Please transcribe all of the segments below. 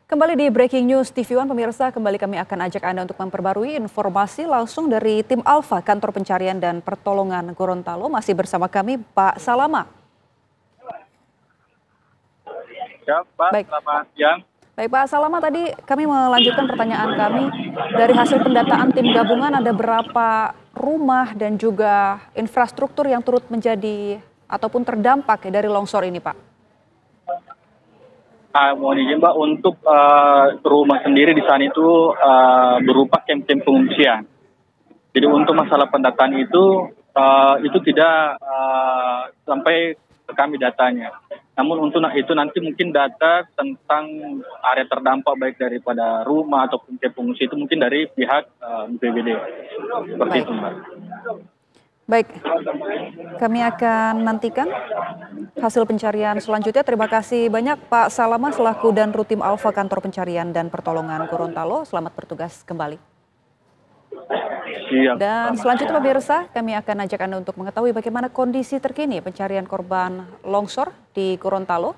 Kembali di Breaking News TV One, pemirsa, kembali kami akan ajak Anda untuk memperbarui informasi langsung dari tim Alfa, Kantor Pencarian dan Pertolongan Gorontalo. Masih bersama kami, Pak Salama. Ya, Pak, Baik. selamat siang. Baik, Pak Salama, tadi kami melanjutkan pertanyaan kami. Dari hasil pendataan tim gabungan, ada berapa rumah dan juga infrastruktur yang turut menjadi ataupun terdampak dari longsor ini, Pak? Mohon izin, Mbak, untuk rumah sendiri di sana itu berupa kamp-kamp pengungsian. Jadi untuk masalah pendataan itu tidak sampai ke kami datanya. Namun untuk itu nanti mungkin data tentang area terdampak baik daripada rumah ataupun kamp pengungsi itu mungkin dari pihak BPBD. Seperti itu, Mbak. Baik, kami akan nantikan hasil pencarian selanjutnya. Terima kasih banyak Pak Salama selaku dan Rutim Alfa Kantor Pencarian dan Pertolongan Gorontalo. Selamat bertugas kembali. Siap. Dan selanjutnya pemirsa, kami akan ajak Anda untuk mengetahui bagaimana kondisi terkini pencarian korban longsor di Gorontalo.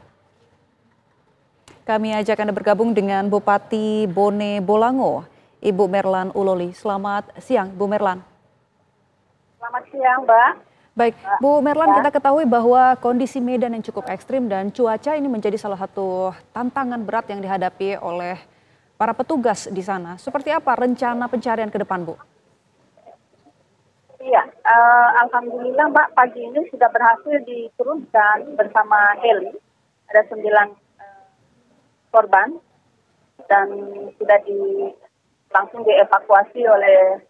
Kami ajak Anda bergabung dengan Bupati Bone Bolango, Ibu Merlan Uloli. Selamat siang, Bu Merlan. Selamat siang, Mbak. Baik, Bu Merlan, kita ketahui bahwa kondisi medan yang cukup ekstrim dan cuaca ini menjadi salah satu tantangan berat yang dihadapi oleh para petugas di sana. Seperti apa rencana pencarian ke depan, Bu? Iya, alhamdulillah, Mbak, pagi ini sudah berhasil diturunkan bersama heli. Ada 9 korban dan sudah langsung dievakuasi oleh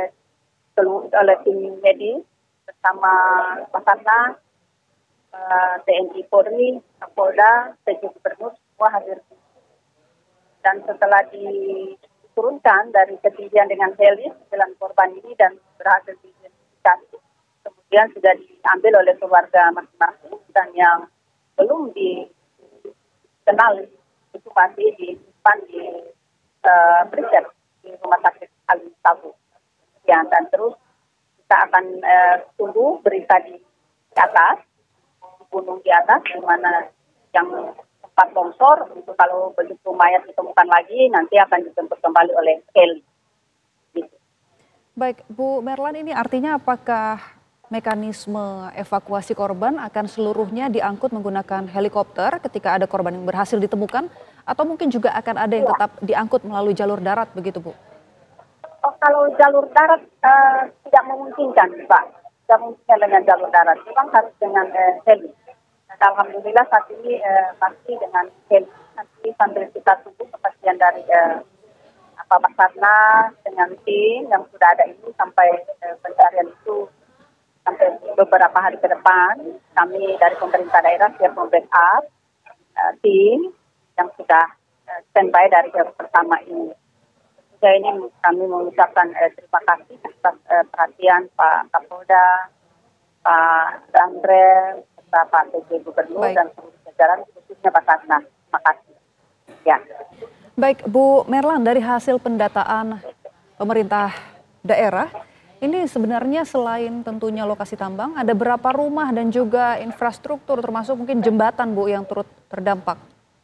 tim medis bersama Basarnas, TNI Polri, Kapolda, PJ Gubernur, semua hadir. Dan setelah diturunkan dari ketinggian dengan heli, 9 korban ini dan berhasil diidentifikasi, kemudian sudah diambil oleh keluarga masing-masing dan yang belum dikenal itu masih disimpan di preser di Rumah Sakit Alun Sabu. Dan terus kita akan tunggu berita di atas, di gunung di atas, di mana yang tempat longsor, untuk kalau begitu mayat ditemukan lagi, nanti akan dijemput kembali oleh heli. Gitu. Baik, Bu Merlan, ini artinya apakah mekanisme evakuasi korban akan seluruhnya diangkut menggunakan helikopter ketika ada korban yang berhasil ditemukan, atau mungkin juga akan ada yang tetap diangkut melalui jalur darat, begitu Bu? Oh, kalau jalur darat tidak memungkinkan, Pak. Tidak memungkinkan dengan jalur darat. Memang harus dengan heli. Alhamdulillah saat ini masih dengan heli. Nanti sambil kita tunggu kepastian dari Basarnas dengan tim yang sudah ada ini sampai pencarian itu sampai beberapa hari ke depan. Kami dari pemerintah daerah siap membackup tim yang sudah standby dari hari pertama ini. Ya, ini kami mengucapkan terima kasih atas perhatian Pak Kapolda, Pak Dandre, serta Pak PJ Gubernur. Baik. Dan seluruh jajaran khususnya Basarnas. Terima kasih. Ya. Baik, Bu Merlan, dari hasil pendataan pemerintah daerah, ini sebenarnya selain tentunya lokasi tambang, ada berapa rumah dan juga infrastruktur termasuk mungkin jembatan, Bu, yang turut terdampak?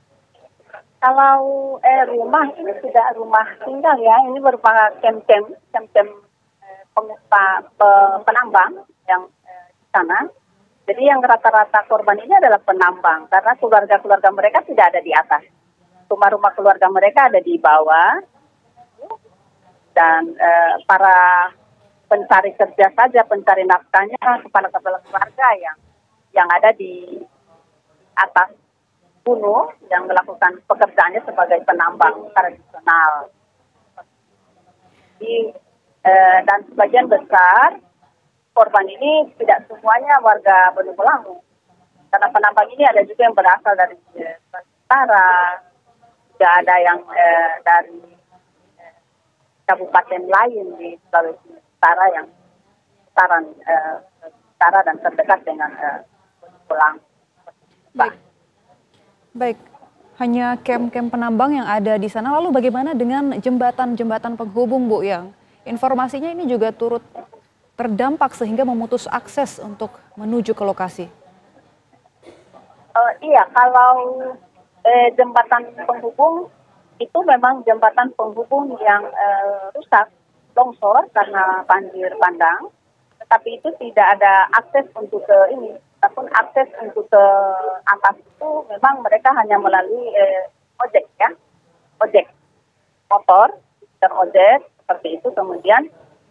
Kalau rumah ini tidak rumah tinggal ya, ini berupa camp-camp penambang yang di sana. Jadi yang rata-rata korban ini adalah penambang karena keluarga-keluarga mereka tidak ada di atas. Rumah-rumah keluarga mereka ada di bawah dan para pencari kerja saja, pencari nafkahnya kepala-kepala keluarga yang ada di atas gunung yang melakukan pekerjaannya sebagai penambang tradisional. Dan sebagian besar korban ini tidak semuanya warga Bone Bolango. Karena penambang ini ada juga yang berasal dari Sulawesi Utara, juga ada yang dari kabupaten lain di Sulawesi Utara yang utara dan terdekat dengan Bone Bolango. Baik, hanya kamp-kamp penambang yang ada di sana. Lalu bagaimana dengan jembatan-jembatan penghubung, Bu, yang informasinya ini juga turut terdampak sehingga memutus akses untuk menuju ke lokasi? Iya, kalau jembatan penghubung itu memang jembatan penghubung yang rusak, longsor karena banjir bandang, tetapi itu tidak ada akses untuk ke ini, ataupun akses untuk ke atas itu memang mereka hanya melalui ojek ya, ojek motor, ojek seperti itu, kemudian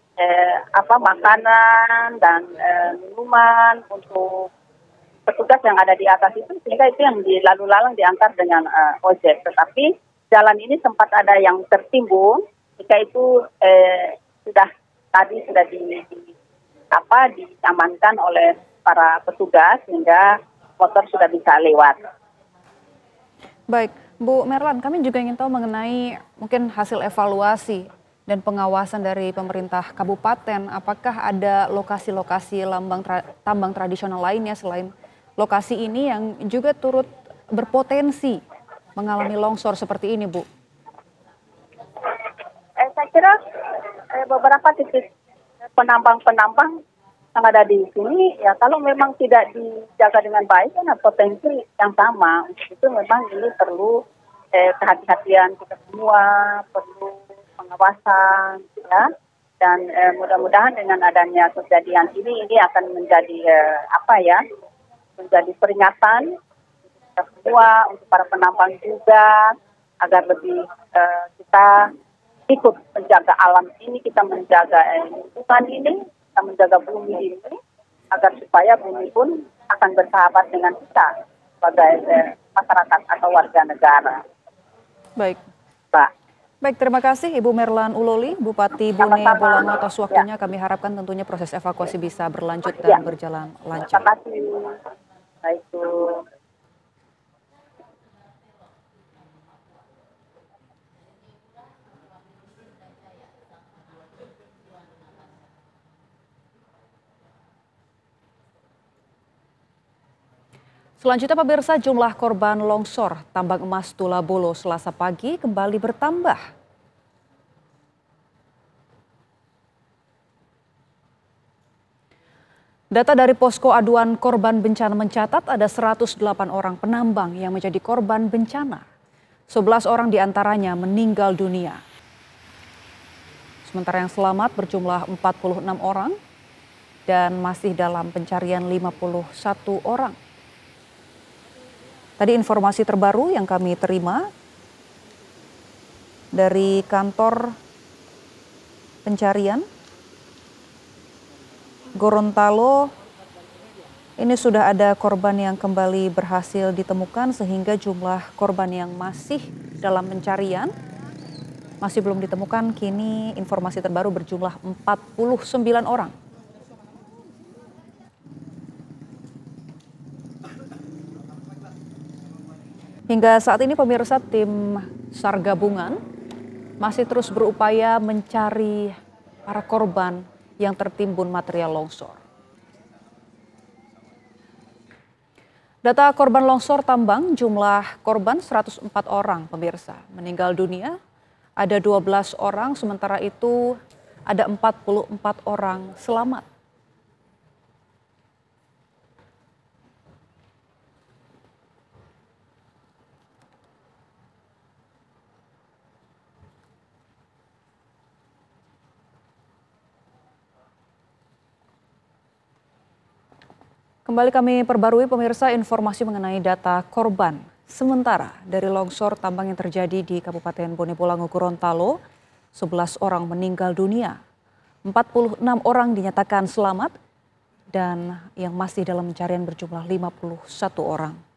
makanan dan minuman untuk petugas yang ada di atas itu, sehingga itu yang lalu lalang diantar dengan ojek. Tetapi jalan ini sempat ada yang tertimbun, jika itu sudah diamankan oleh para petugas sehingga motor sudah bisa lewat. Baik, Bu Merlan, kami juga ingin tahu mengenai mungkin hasil evaluasi dan pengawasan dari pemerintah kabupaten. Apakah ada lokasi-lokasi tambang tradisional lainnya selain lokasi ini yang juga turut berpotensi mengalami longsor seperti ini, Bu? Saya kira beberapa titik penambang-penambang yang ada di sini, ya kalau memang tidak dijaga dengan baik, kan potensi yang sama. Itu memang ini perlu kehati-hatian kita semua, perlu pengawasan, ya. Dan mudah-mudahan dengan adanya kejadian ini akan menjadi menjadi peringatan kita semua, untuk para penambang juga, agar lebih kita ikut menjaga alam ini, kita menjaga lingkungan ini, kita menjaga bumi ini, agar supaya bumi pun akan bersahabat dengan kita sebagai masyarakat atau warga negara. Baik. Pak. Baik, terima kasih Ibu Merlan Uloli, Bupati Bone Bolango atas waktunya. Kami harapkan tentunya proses evakuasi bisa berlanjut dan berjalan lancar. Terima kasih. Baik, Bu. Selanjutnya pemirsa, jumlah korban longsor tambang emas Tulabolo Selasa pagi kembali bertambah. Data dari Posko Aduan Korban Bencana mencatat ada 108 orang penambang yang menjadi korban bencana. 11 orang diantaranya meninggal dunia. Sementara yang selamat berjumlah 46 orang dan masih dalam pencarian 51 orang. Tadi informasi terbaru yang kami terima dari kantor pencarian Gorontalo, ini sudah ada korban yang kembali berhasil ditemukan sehingga jumlah korban yang masih dalam pencarian masih belum ditemukan. Kini informasi terbaru berjumlah 49 orang. Hingga saat ini pemirsa, tim SAR gabungan masih terus berupaya mencari para korban yang tertimbun material longsor. Data korban longsor tambang, jumlah korban 104 orang pemirsa. Meninggal dunia ada 12 orang, sementara itu ada 44 orang selamat. Kembali kami perbarui pemirsa informasi mengenai data korban sementara dari longsor tambang yang terjadi di Kabupaten Bone Bolango, Gorontalo. 11 orang meninggal dunia, 46 orang dinyatakan selamat dan yang masih dalam pencarian berjumlah 51 orang.